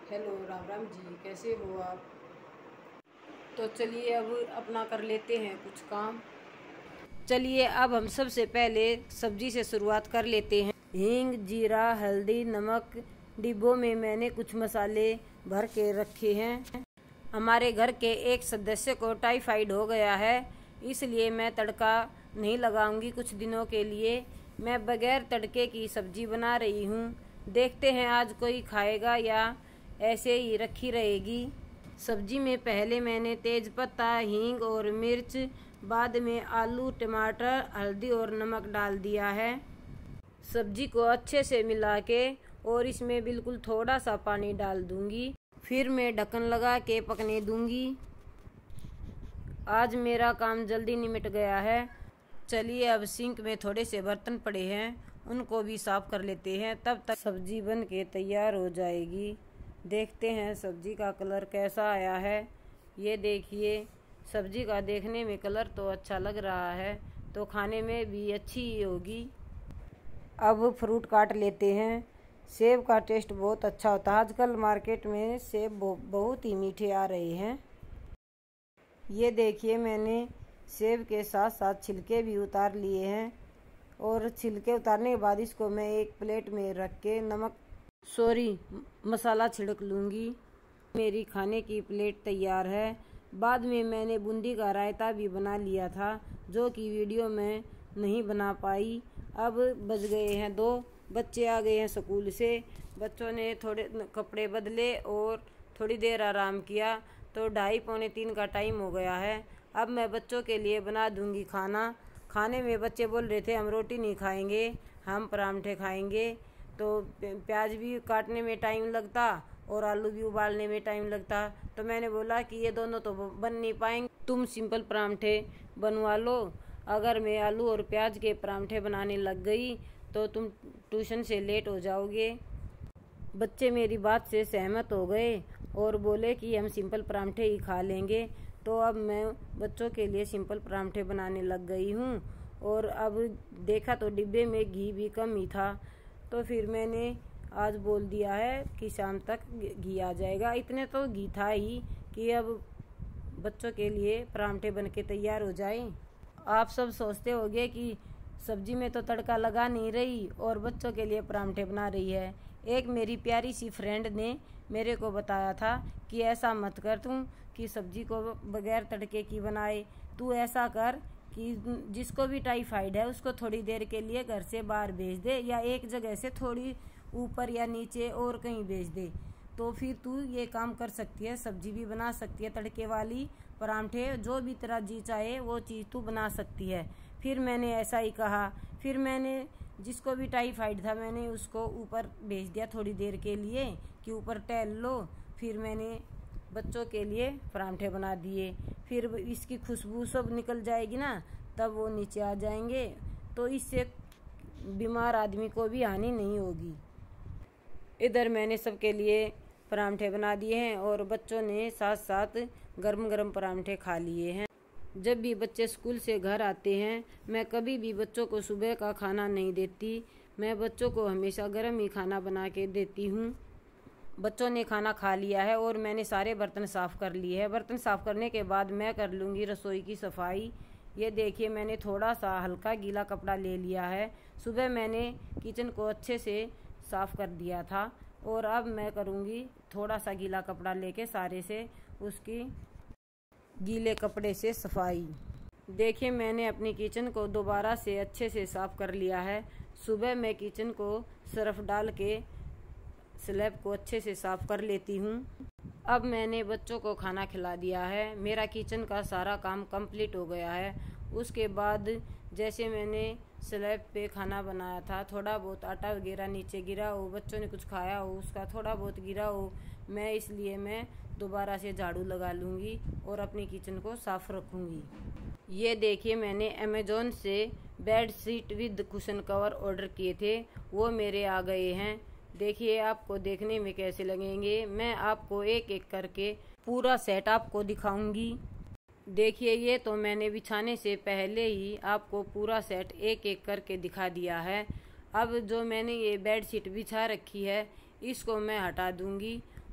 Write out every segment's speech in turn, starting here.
Hello Ram Ram ji, कैसे हो आप। तो चलिए अब अपना कर लेते हैं कुछ काम। चलिए अब हम सबसे पहले सब्जी से शुरुआत कर लेते हैं। हींग, जीरा, हल्दी, नमक डिब्बों में मैंने कुछ मसाले भर के रखे हैं। हमारे घर के एक सदस्य को टाइफाइड हो गया है, इसलिए मैं तड़का नहीं लगाऊंगी कुछ दिनों के लिए। मैं बगैर तड़के की सब्जी बना रही हूँ। देखते हैं आज कोई खाएगा या ऐसे ही रखी रहेगी। सब्जी में पहले मैंने तेज पत्ता, हींग और मिर्च, बाद में आलू, टमाटर, हल्दी और नमक डाल दिया है। सब्जी को अच्छे से मिला के और इसमें बिल्कुल थोड़ा सा पानी डाल दूंगी। फिर मैं ढक्कन लगा के पकने दूंगी। आज मेरा काम जल्दी निमट गया है। चलिए अब सिंक में थोड़े से बर्तन पड़े हैं, उनको भी साफ कर लेते हैं। तब तक सब्जी बन के तैयार हो जाएगी। देखते हैं सब्जी का कलर कैसा आया है। ये देखिए, सब्जी का देखने में कलर तो अच्छा लग रहा है, तो खाने में भी अच्छी ही होगी। अब फ्रूट काट लेते हैं। सेब का टेस्ट बहुत अच्छा होता है। आजकल मार्केट में सेब बहुत ही मीठे आ रहे हैं। ये देखिए, मैंने सेब के साथ साथ छिलके भी उतार लिए हैं और छिलके उतारने के बाद इसको मैं एक प्लेट में रख के मसाला छिड़क लूँगी। मेरी खाने की प्लेट तैयार है। बाद में मैंने बूंदी का रायता भी बना लिया था, जो कि वीडियो में नहीं बना पाई। अब बज गए हैं 2, बच्चे आ गए हैं स्कूल से। बच्चों ने थोड़े कपड़े बदले और थोड़ी देर आराम किया, तो 2:30 पौने 3 का टाइम हो गया है। अब मैं बच्चों के लिए बना दूंगी खाना। खाने में बच्चे बोल रहे थे हम रोटी नहीं खाएंगे, हम परांठे खाएंगे। तो प्याज भी काटने में टाइम लगता और आलू भी उबालने में टाइम लगता, तो मैंने बोला कि ये दोनों तो बन नहीं पाएंगे, तुम सिंपल परांठे बनवा लो। अगर मैं आलू और प्याज के परांठे बनाने लग गई तो तुम ट्यूशन से लेट हो जाओगे। बच्चे मेरी बात से सहमत हो गए और बोले कि हम सिंपल परांठे ही खा लेंगे। तो अब मैं बच्चों के लिए सिंपल परांठे बनाने लग गई हूँ। और अब देखा तो डिब्बे में घी भी कम ही था, तो फिर मैंने आज बोल दिया है कि शाम तक घी आ जाएगा। इतने तो घी था ही कि अब बच्चों के लिए परांठे बन के तैयार हो जाए। आप सब सोचते होंगे कि सब्जी में तो तड़का लगा नहीं रही और बच्चों के लिए परांठे बना रही है। एक मेरी प्यारी सी फ्रेंड ने मेरे को बताया था कि ऐसा मत कर तू कि सब्जी को बगैर तड़के की बनाए। तू ऐसा कर कि जिसको भी टाइफाइड है उसको थोड़ी देर के लिए घर से बाहर भेज दे, या एक जगह से थोड़ी ऊपर या नीचे और कहीं भेज दे, तो फिर तू ये काम कर सकती है। सब्जी भी बना सकती है तड़के वाली, परांठे, जो भी तेरा जी चाहे वो चीज़ तू बना सकती है। फिर मैंने ऐसा ही कहा। फिर मैंने जिसको भी टाइफाइड था मैंने उसको ऊपर भेज दिया थोड़ी देर के लिए कि ऊपर टहल लो। फिर मैंने बच्चों के लिए परांठे बना दिए। फिर इसकी खुशबू सब निकल जाएगी ना, तब वो नीचे आ जाएंगे, तो इससे बीमार आदमी को भी हानि नहीं होगी। इधर मैंने सबके लिए परांठे बना दिए हैं और बच्चों ने साथ साथ गरम गरम परांठे खा लिए हैं। जब भी बच्चे स्कूल से घर आते हैं, मैं कभी भी बच्चों को सुबह का खाना नहीं देती। मैं बच्चों को हमेशा गर्म ही खाना बना के देती हूँ। बच्चों ने खाना खा लिया है और मैंने सारे बर्तन साफ़ कर लिए हैं। बर्तन साफ़ करने के बाद मैं कर लूँगी रसोई की सफाई। ये देखिए, मैंने थोड़ा सा हल्का गीला कपड़ा ले लिया है। सुबह मैंने किचन को अच्छे से साफ़ कर दिया था और अब मैं करूँगी थोड़ा सा गीला कपड़ा लेके सारे से उसकी गीले कपड़े से सफाई। देखिए, मैंने अपनी किचन को दोबारा से अच्छे से साफ़ कर लिया है। सुबह मैं किचन को सर्फ डाल के स्लैब को अच्छे से साफ़ कर लेती हूँ। अब मैंने बच्चों को खाना खिला दिया है। मेरा किचन का सारा काम कंप्लीट हो गया है। उसके बाद जैसे मैंने स्लैब पे खाना बनाया था, थोड़ा बहुत आटा वगैरह नीचे गिरा हो, बच्चों ने कुछ खाया हो, उसका थोड़ा बहुत गिरा हो, मैं दोबारा से झाड़ू लगा लूँगी और अपनी किचन को साफ़ रखूँगी। ये देखिए, मैंने अमेज़ॉन से bed sheet with cushion cover order किए थे, वो मेरे आ गए हैं। देखिए आपको देखने में कैसे लगेंगे। मैं आपको एक एक करके पूरा सेट आपको दिखाऊंगी। देखिए, ये तो मैंने बिछाने से पहले ही आपको पूरा सेट एक एक करके दिखा दिया है। अब जो मैंने ये बेडशीट बिछा रखी है इसको मैं हटा दूंगी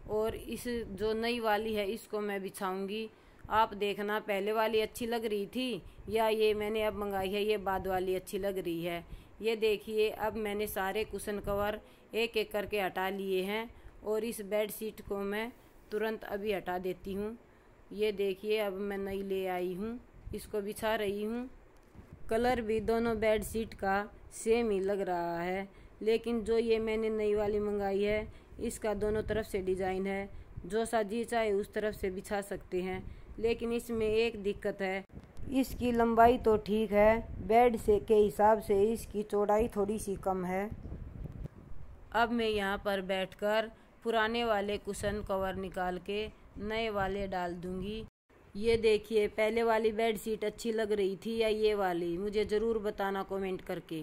और इस जो नई वाली है इसको मैं बिछाऊंगी। आप देखना पहले वाली अच्छी लग रही थी या ये मैंने अब मंगाई है ये बाद वाली अच्छी लग रही है। ये देखिए अब मैंने सारे कुशन कवर एक एक करके हटा लिए हैं और इस बेड शीट को मैं तुरंत अभी हटा देती हूँ। ये देखिए अब मैं नई ले आई हूँ, इसको बिछा रही हूँ। कलर भी दोनों बेड शीट का सेम ही लग रहा है, लेकिन जो ये मैंने नई वाली मंगाई है इसका दोनों तरफ से डिज़ाइन है, जो सा जी चाहे उस तरफ से बिछा सकते हैं। लेकिन इसमें एक दिक्कत है, इसकी लंबाई तो ठीक है, बेड से के हिसाब से इसकी चौड़ाई थोड़ी सी कम है। अब मैं यहाँ पर बैठकर पुराने वाले कुशन कवर निकाल के नए वाले डाल दूँगी। ये देखिए पहले वाली बेड शीट अच्छी लग रही थी या ये वाली, मुझे ज़रूर बताना कमेंट करके।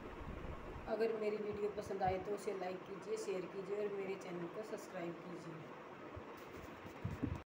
अगर मेरी वीडियो पसंद आए तो उसे लाइक कीजिए, शेयर कीजिए और मेरे चैनल को सब्सक्राइब कीजिए।